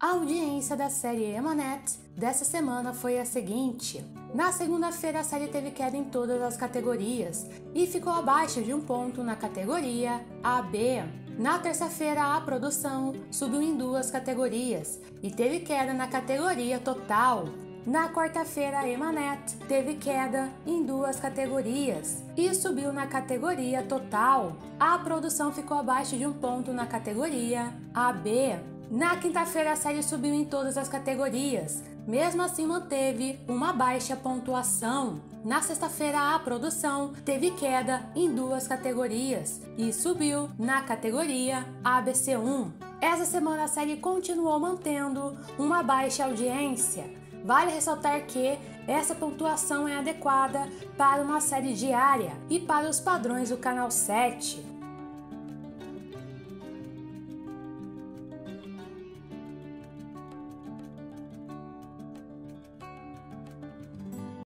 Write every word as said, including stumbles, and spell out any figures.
A audiência da série Emanet dessa semana foi a seguinte. Na segunda-feira a série teve queda em todas as categorias e ficou abaixo de um ponto na categoria A B. Na terça-feira a produção subiu em duas categorias e teve queda na categoria total. Na quarta-feira a Emanet teve queda em duas categorias e subiu na categoria total. A produção ficou abaixo de um ponto na categoria A B. Na quinta-feira a série subiu em todas as categorias, mesmo assim manteve uma baixa pontuação. Na sexta-feira a produção teve queda em duas categorias e subiu na categoria A B C um. Essa semana a série continuou mantendo uma baixa audiência. Vale ressaltar que essa pontuação é adequada para uma série diária e para os padrões do canal sete.